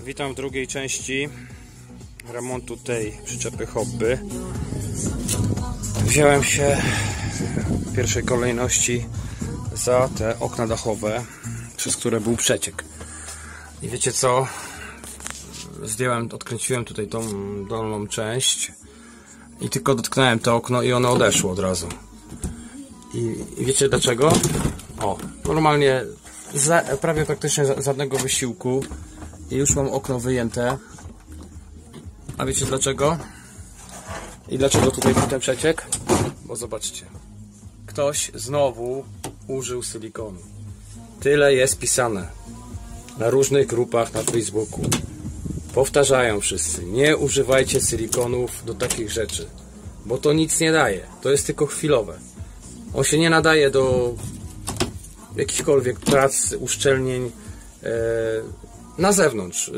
Witam w drugiej części remontu tej przyczepy Hobby. Wziąłem się w pierwszej kolejności za te okna dachowe, przez które był przeciek. I wiecie co? Odkręciłem tutaj tą dolną część i tylko dotknąłem to okno i ono odeszło od razu. I wiecie dlaczego? O, normalnie prawie praktycznie żadnego wysiłku i już mam okno wyjęte. A wiecie dlaczego? I dlaczego tutaj był ten przeciek? Bo zobaczcie, ktoś znowu użył silikonu. Tyle jest pisane na różnych grupach na Facebooku. Powtarzają wszyscy: nie używajcie silikonów do takich rzeczy, bo to nic nie daje, to jest tylko chwilowe. On się nie nadaje do jakichkolwiek prac, uszczelnień na zewnątrz.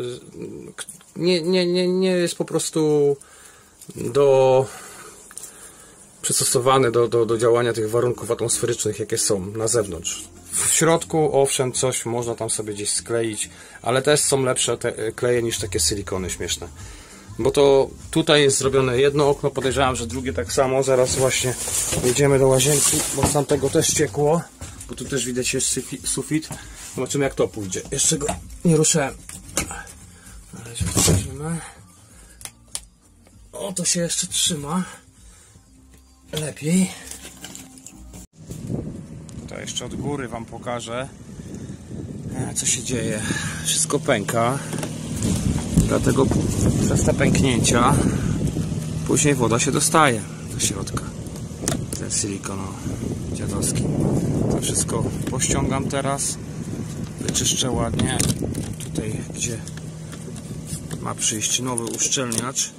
Nie jest po prostu przystosowany do działania tych warunków atmosferycznych, jakie są na zewnątrz. W środku owszem, coś można tam sobie gdzieś skleić, ale też są lepsze te kleje niż takie silikony śmieszne. Bo to tutaj jest zrobione jedno okno, podejrzewam, że drugie tak samo. Zaraz właśnie jedziemy do łazienki, bo z tamtego też ciekło, bo tu też widać jest sufit. Zobaczymy, jak to pójdzie. Jeszcze go nie ruszałem. Na razie otworzymy. O, to się jeszcze trzyma lepiej. To jeszcze od góry wam pokażę, co się dzieje. Wszystko pęka, dlatego przez te pęknięcia później woda się dostaje do środka. Ten silikon dziadowski. To wszystko pościągam teraz, wyczyszczę ładnie. Tutaj, gdzie ma przyjść nowy uszczelniacz,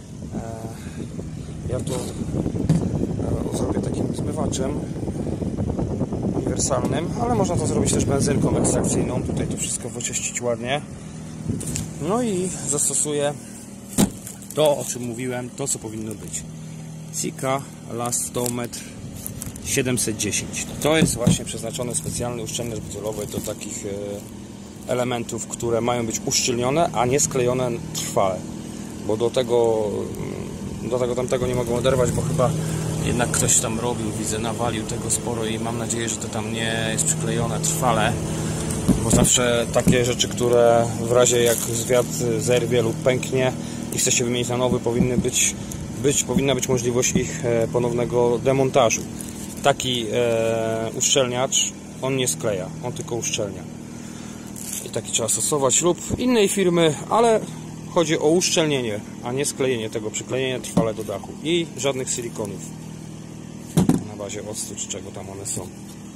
ja to zrobię takim zmywaczem uniwersalnym, ale można to zrobić też benzynką ekstrakcyjną. Tutaj to wszystko wyczyścić ładnie. No i zastosuję to, o czym mówiłem, to co powinno być. Sika Elastometr 710. To jest właśnie przeznaczony specjalny uszczelniacz butelowy do takich elementów, które mają być uszczelnione, a nie sklejone trwale. Bo do tego tamtego nie mogą oderwać, bo chyba jednak ktoś tam robił, widzę, nawalił tego sporo i mam nadzieję, że to tam nie jest przyklejone trwale. Bo zawsze takie rzeczy, które w razie jak zwiat zerwie lub pęknie i chce się wymienić na nowy, powinna być możliwość ich ponownego demontażu. Taki uszczelniacz, on nie skleja, on tylko uszczelnia. I taki trzeba stosować lub innej firmy, ale chodzi o uszczelnienie, a nie sklejenie tego, przyklejenie trwale do dachu. I żadnych silikonów na bazie octu, czy czego tam one są.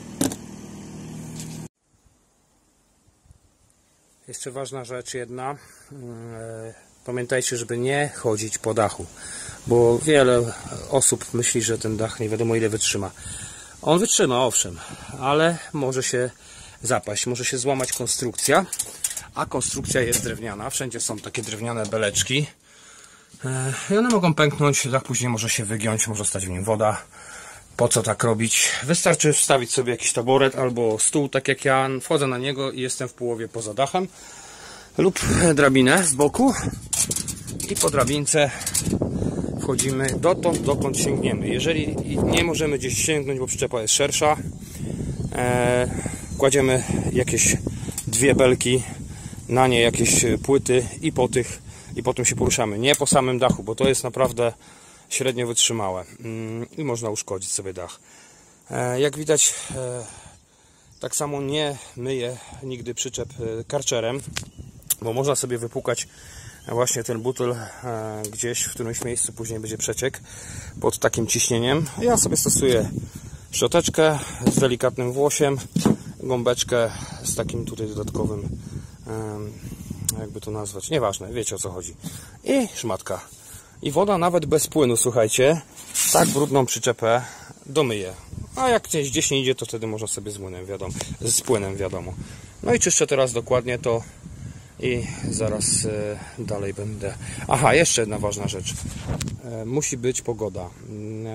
Jeszcze ważna rzecz jedna. Pamiętajcie, żeby nie chodzić po dachu, bo wiele osób myśli, że ten dach nie wiadomo ile wytrzyma. On wytrzyma, owszem, ale może się zapaść, może się złamać konstrukcja, a konstrukcja jest drewniana. Wszędzie są takie drewniane beleczki i one mogą pęknąć, dach później może się wygiąć, może stać w nim woda. Po co tak robić? Wystarczy wstawić sobie jakiś taboret albo stół, tak jak ja, wchodzę na niego i jestem w połowie poza dachem, lub drabinę z boku i po drabince wchodzimy dotąd, dokąd sięgniemy. Jeżeli nie możemy gdzieś sięgnąć, bo przyczepa jest szersza, kładziemy jakieś dwie belki, na nie jakieś płyty i po tym się poruszamy. Nie po samym dachu, bo to jest naprawdę średnio wytrzymałe i można uszkodzić sobie dach. Jak widać, tak samo nie myję nigdy przyczep karczerem, bo można sobie wypłukać właśnie ten butel gdzieś w którymś miejscu, później będzie przeciek pod takim ciśnieniem. Ja sobie stosuję szczoteczkę z delikatnym włosiem, gąbeczkę z takim tutaj dodatkowym, jakby to nazwać, nieważne, wiecie o co chodzi, i szmatka. I woda nawet bez płynu, słuchajcie, tak brudną przyczepę domyje. A jak gdzieś nie idzie, to wtedy można sobie z płynem, wiadomo. No i czyszczę teraz dokładnie to i zaraz dalej będę. Aha, jeszcze jedna ważna rzecz. Musi być pogoda.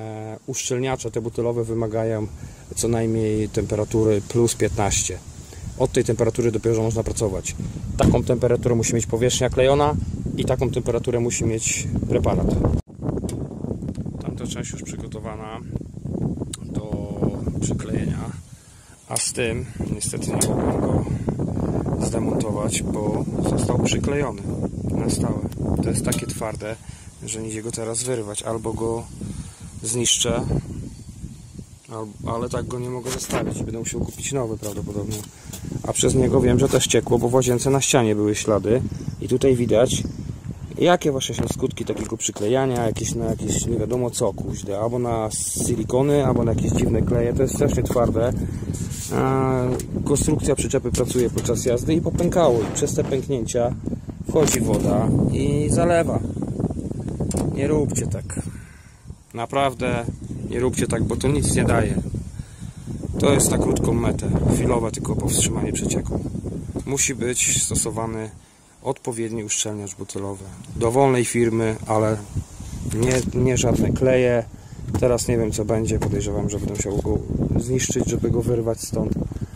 Uszczelniacze te butelowe wymagają co najmniej temperatury plus 15. Od tej temperatury dopiero można pracować. Taką temperaturę musi mieć powierzchnia klejona i taką temperaturę musi mieć preparat. Tamta część już przygotowana do przyklejenia, a z tym niestety nie mogłem go zdemontować, bo został przyklejony na stałe. To jest takie twarde, że nie idzie go teraz wyrwać. Albo go zniszczę, ale tak go nie mogę zostawić. Będę musiał kupić nowy prawdopodobnie. A przez niego wiem, że też ciekło, bo w łazience na ścianie były ślady. I tutaj widać, jakie właśnie są skutki takiego przyklejania, jakieś na jakieś nie wiadomo co, kuźde, albo na silikony, albo na jakieś dziwne kleje. To jest strasznie twarde. Konstrukcja przyczepy pracuje podczas jazdy i popękało. I przez te pęknięcia wchodzi woda i zalewa. Nie róbcie tak. Naprawdę nie róbcie tak, bo to nic nie daje. To jest na krótką metę. Chwilowe tylko powstrzymanie przecieku. Musi być stosowany odpowiedni uszczelniacz butelowy. Dowolnej firmy, ale nie żadne kleje. Teraz nie wiem co będzie. Podejrzewam, że będę musiał go zniszczyć, żeby go wyrwać stąd.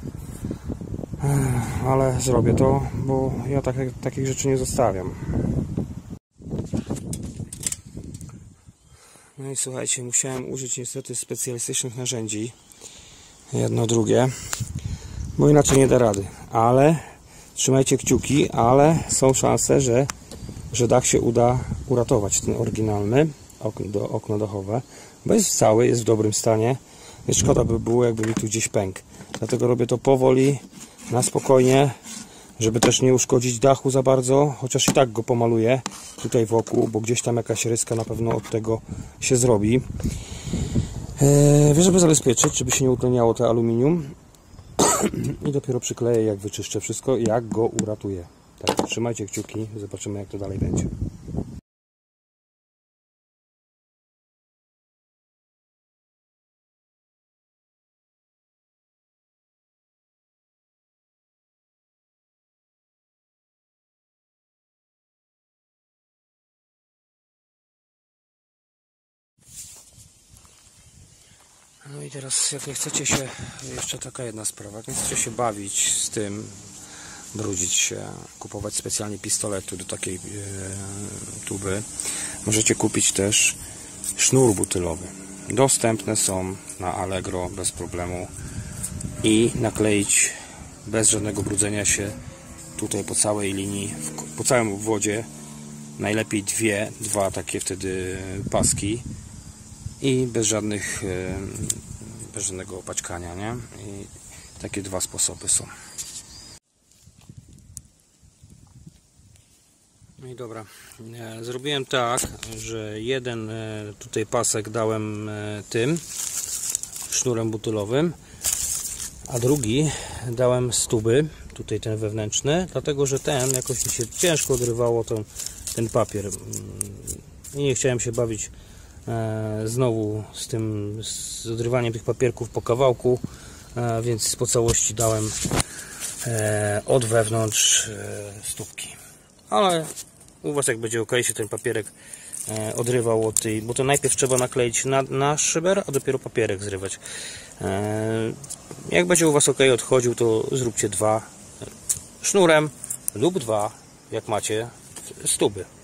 Ale zrobię to, bo ja takich rzeczy nie zostawiam. No i słuchajcie, musiałem użyć niestety specjalistycznych narzędzi. Jedno, drugie. Bo inaczej nie da rady. Ale trzymajcie kciuki, ale są szanse, że dach się uda uratować. Ten oryginalny, okno dachowe. Bo jest cały, jest w dobrym stanie. Więc szkoda by było, jakby mi tu gdzieś pękł. Dlatego robię to powoli, na spokojnie, żeby też nie uszkodzić dachu za bardzo, chociaż i tak go pomaluję tutaj wokół, bo gdzieś tam jakaś ryska na pewno od tego się zrobi. Żeby zabezpieczyć, żeby się nie utleniało to aluminium. I dopiero przykleję, jak wyczyszczę wszystko, jak go uratuję. Tak, trzymajcie kciuki, zobaczymy jak to dalej będzie. No i teraz jak nie chcecie się, jeszcze taka jedna sprawa, jak nie chcecie się bawić z tym, brudzić się, kupować specjalnie pistoletu do takiej tuby, możecie kupić też sznur butylowy. Dostępne są na Allegro bez problemu i nakleić bez żadnego brudzenia się tutaj po całej linii, po całym obwodzie, najlepiej dwa takie wtedy paski i bez żadnego opaćkania, nie? I takie dwa sposoby są. No i dobra, zrobiłem tak, że jeden tutaj pasek dałem tym sznurem butylowym, a drugi dałem z tuby, tutaj ten wewnętrzny, dlatego że ten jakoś mi się ciężko odrywało ten papier i nie chciałem się bawić znowu z odrywaniem tych papierków po kawałku, więc po całości dałem od wewnątrz stópki. Ale u Was jak będzie ok, się ten papierek odrywał od tej, bo to najpierw trzeba nakleić na szyber, a dopiero papierek zrywać. Jak będzie u Was ok odchodził, to zróbcie dwa sznurem lub dwa, jak macie, z tuby.